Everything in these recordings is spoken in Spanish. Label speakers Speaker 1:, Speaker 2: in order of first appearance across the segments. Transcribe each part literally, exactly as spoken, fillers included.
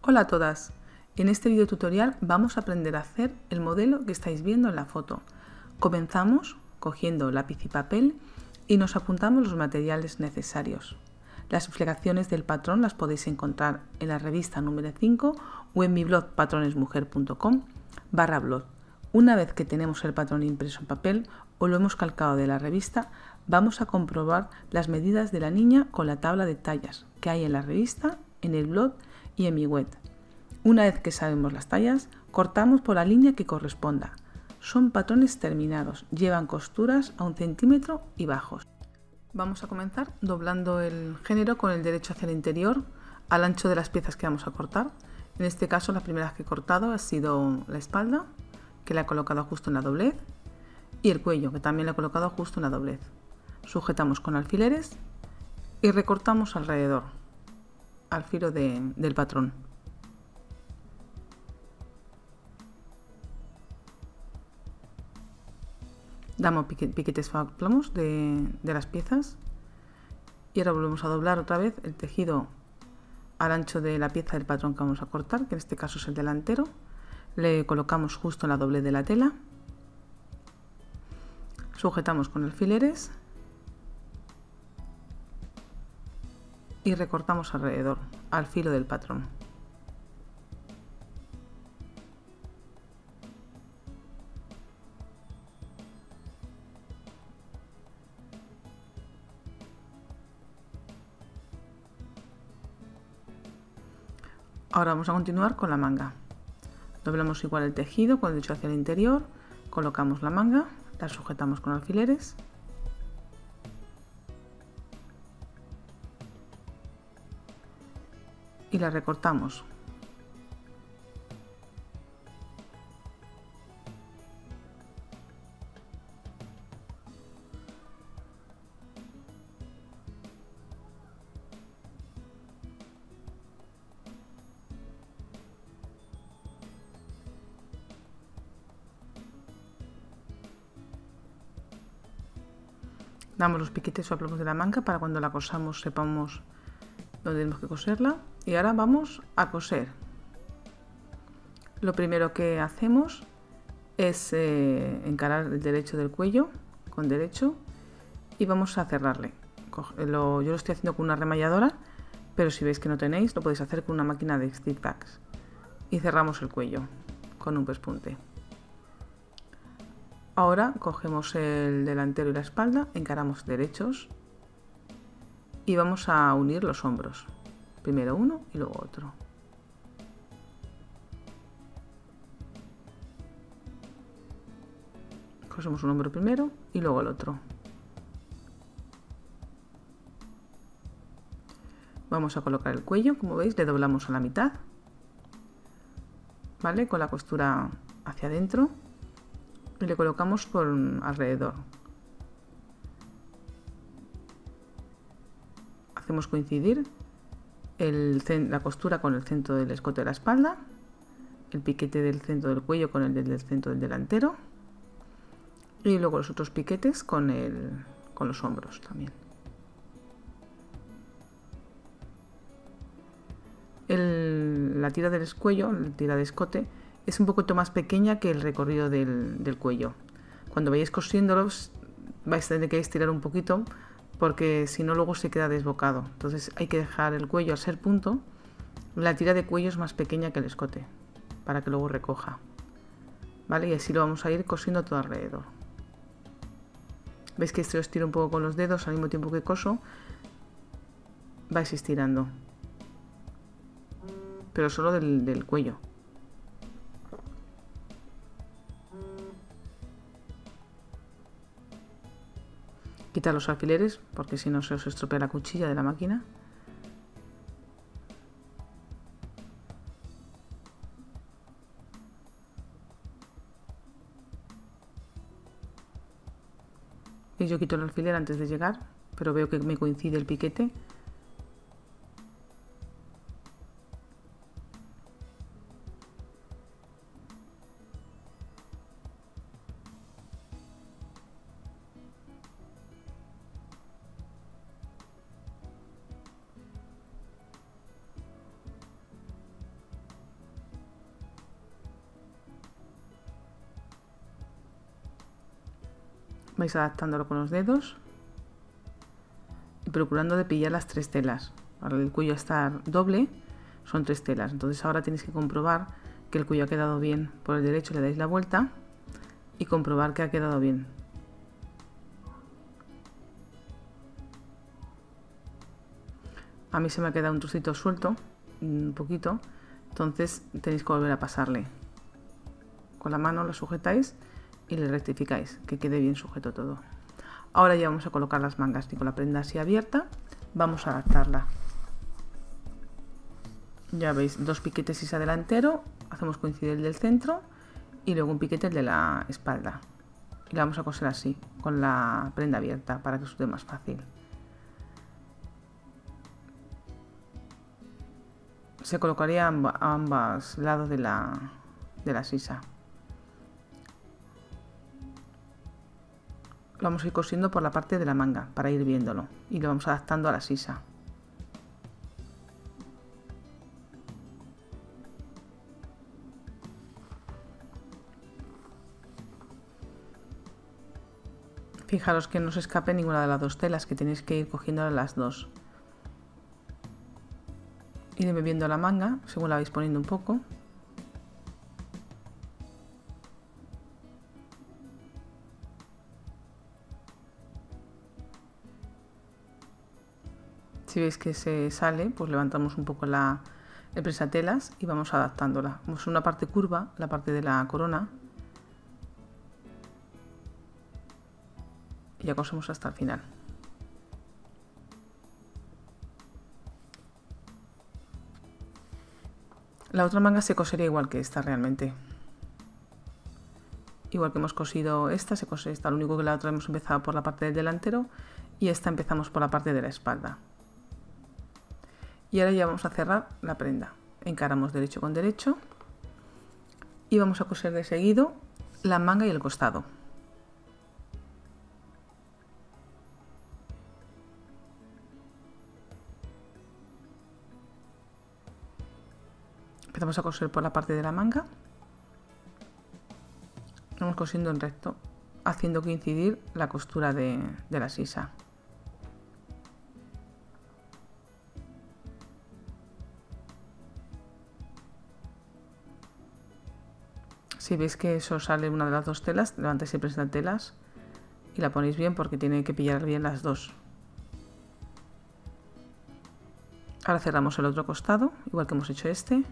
Speaker 1: Hola a todas, en este video tutorial vamos a aprender a hacer el modelo que estáis viendo en la foto. Comenzamos cogiendo lápiz y papel y nos apuntamos los materiales necesarios. Las explicaciones del patrón las podéis encontrar en la revista número cinco o en mi blog patronesmujer punto com barra blog. Una vez que tenemos el patrón impreso en papel o lo hemos calcado de la revista, vamos a comprobar las medidas de la niña con la tabla de tallas que hay en la revista, en el blog y en mi web. Una vez que sabemos las tallas, cortamos por la línea que corresponda. Son patrones terminados, llevan costuras a un centímetro y bajos. Vamos a comenzar doblando el género con el derecho hacia el interior, al ancho de las piezas que vamos a cortar. En este caso, las primeras que he cortado ha sido la espalda, que la he colocado justo en la doblez, y el cuello, que también la he colocado justo en la doblez. Sujetamos con alfileres y recortamos alrededor, al filo de, del patrón. Damos piquetes plomos de, de las piezas y ahora volvemos a doblar otra vez el tejido al ancho de la pieza del patrón que vamos a cortar, que en este caso es el delantero. Le colocamos justo en la doblez de la tela, sujetamos con alfileres y recortamos alrededor, al filo del patrón. Ahora vamos a continuar con la manga. Doblamos igual el tejido con el derecho hacia el interior, colocamos la manga, la sujetamos con alfileres y la recortamos. Damos los piquetes o aplomos de la manga para cuando la cosamos sepamos dónde tenemos que coserla. Y ahora vamos a coser. Lo primero que hacemos es eh, encarar el derecho del cuello con derecho y vamos a cerrarle. Lo, yo lo estoy haciendo con una remalladora, pero si veis que no tenéis, lo podéis hacer con una máquina de stitch packs. Y cerramos el cuello con un pespunte. Ahora cogemos el delantero y la espalda, encaramos derechos y vamos a unir los hombros. Primero uno y luego otro. Cosemos un hombro primero y luego el otro. Vamos a colocar el cuello, como veis, le doblamos a la mitad, ¿vale? Con la costura hacia adentro. Y le colocamos por alrededor. Hacemos coincidir el, la costura con el centro del escote de la espalda, el piquete del centro del cuello con el del centro del delantero y luego los otros piquetes con, el, con los hombros también. El, la tira del cuello, la tira de escote, es un poquito más pequeña que el recorrido del, del cuello. Cuando vayáis cosiéndolos vais a tener que estirar un poquito porque si no luego se queda desbocado. Entonces hay que dejar el cuello al ser punto. La tira de cuello es más pequeña que el escote para que luego recoja, ¿vale? Y así lo vamos a ir cosiendo todo alrededor. Veis que esto lo estiro un poco con los dedos al mismo tiempo que coso. Vais estirando, pero solo del, del cuello. Quitar los alfileres porque si no se os estropea la cuchilla de la máquina. Y yo quito el alfiler antes de llegar, pero veo que me coincide el piquete. Vais adaptándolo con los dedos y procurando de pillar las tres telas. Para el cuello estar doble son tres telas, entonces ahora tenéis que comprobar que el cuello ha quedado bien. Por el derecho le dais la vuelta y comprobar que ha quedado bien. A mí se me ha quedado un trocito suelto, un poquito, entonces tenéis que volver a pasarle. Con la mano lo sujetáis y le rectificáis, que quede bien sujeto todo. Ahora ya vamos a colocar las mangas y con la prenda así abierta vamos a adaptarla. Ya veis, dos piquetes y delantero, hacemos coincidir el del centro y luego un piquete el de la espalda. Y la vamos a coser así, con la prenda abierta, para que suene más fácil. Se colocaría a ambos lados de la, de la sisa. Lo vamos a ir cosiendo por la parte de la manga para ir viéndolo y lo vamos adaptando a la sisa. Fijaros que no se escape ninguna de las dos telas, que tenéis que ir cogiendo las dos. Ir viendo la manga según la vais poniendo un poco. Si veis que se sale, pues levantamos un poco la, el prensatelas y vamos adaptándola. Vamos a una parte curva, la parte de la corona. Y ya cosemos hasta el final. La otra manga se cosería igual que esta realmente. Igual que hemos cosido esta, se cose esta. Lo único que la otra hemos empezado por la parte del delantero y esta empezamos por la parte de la espalda. Y ahora ya vamos a cerrar la prenda. Encaramos derecho con derecho y vamos a coser de seguido la manga y el costado. Empezamos a coser por la parte de la manga. Vamos cosiendo en recto, haciendo coincidir la costura de, de la sisa. Si veis que eso sale una de las dos telas, levantáis el prensatelas y la ponéis bien porque tiene que pillar bien las dos. Ahora cerramos el otro costado, igual que hemos hecho este.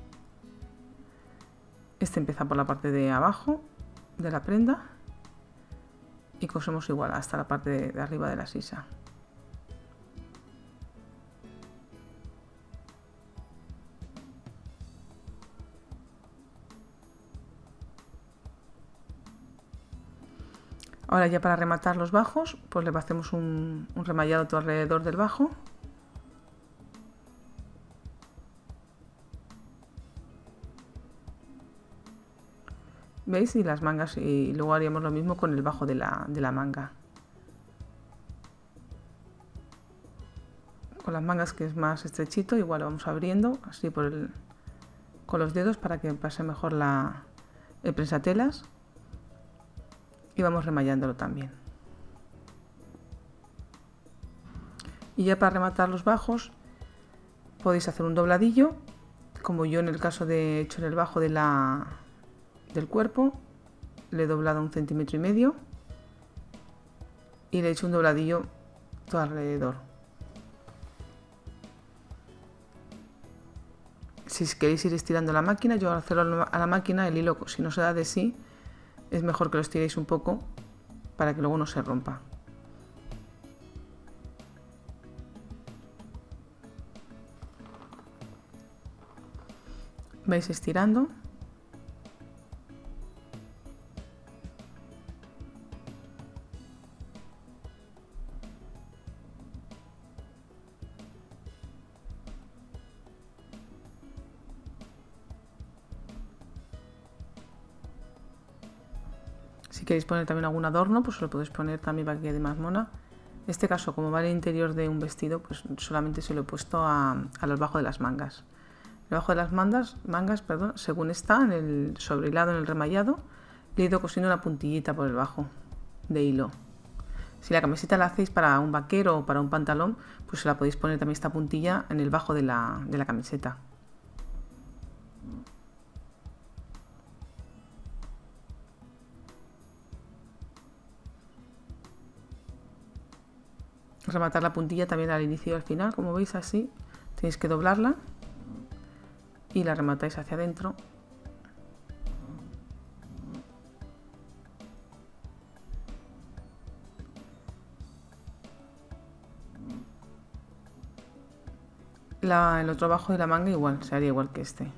Speaker 1: Este empieza por la parte de abajo de la prenda y cosemos igual hasta la parte de, de arriba de la sisa. Ahora ya para rematar los bajos, pues le hacemos un, un remallado todo alrededor del bajo. ¿Veis? Y las mangas, y luego haríamos lo mismo con el bajo de la, de la manga. Con las mangas, que es más estrechito, igual lo vamos abriendo así por el, con los dedos para que pase mejor la, el prensatelas. Y vamos remallándolo también. Y ya para rematar los bajos podéis hacer un dobladillo, como yo en el caso de hecho en el bajo de la, del cuerpo, le he doblado un centímetro y medio y le he hecho un dobladillo todo alrededor. Si queréis ir estirando la máquina, yo al hacerlo a la máquina, el hilo, si no se da de sí, es mejor que lo estiréis un poco para que luego no se rompa. Vais estirando. Si queréis poner también algún adorno, pues lo podéis poner también para que quede más mona. En este caso, como va el interior de un vestido, pues solamente se lo he puesto a, a los bajos de las mangas. Debajo de las mangas, mangas perdón, según está en el sobrehilado, en el remallado, le he ido cosiendo una puntillita por el bajo. de hilo. Si la camiseta la hacéis para un vaquero o para un pantalón, pues se la podéis poner también esta puntilla en el bajo de la, de la camiseta. Rematar la puntilla también al inicio y al final, como veis, así. Tenéis que doblarla y la rematáis hacia adentro. La, el otro bajo de la manga igual, se haría igual que este.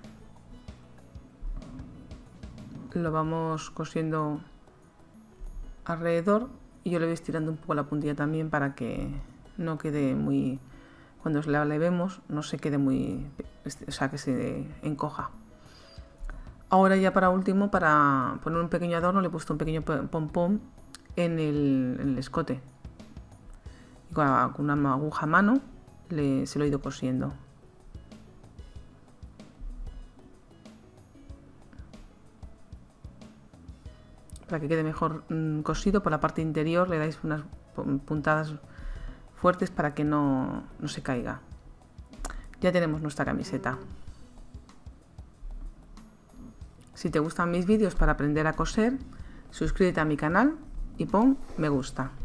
Speaker 1: Lo vamos cosiendo alrededor y yo le voy estirando un poco la puntilla también para que no quede muy... Cuando la levemos no se quede muy... o sea, que se encoja. Ahora ya para último, para poner un pequeño adorno, le he puesto un pequeño pompón en el, en el escote. Y con una aguja a mano le, se lo he ido cosiendo. Para que quede mejor mmm, cosido, por la parte interior le dais unas puntadas fuertes para que no, no se caiga. Ya tenemos nuestra camiseta. Si te gustan mis vídeos para aprender a coser, suscríbete a mi canal y pon me gusta.